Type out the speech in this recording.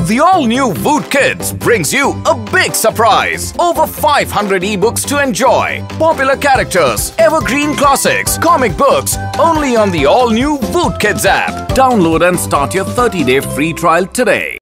The all-new Voot Kids brings you a big surprise. Over 500 ebooks to enjoy. Popular characters, evergreen classics, comic books, only on the all-new Voot Kids app. Download and start your 30-day free trial today.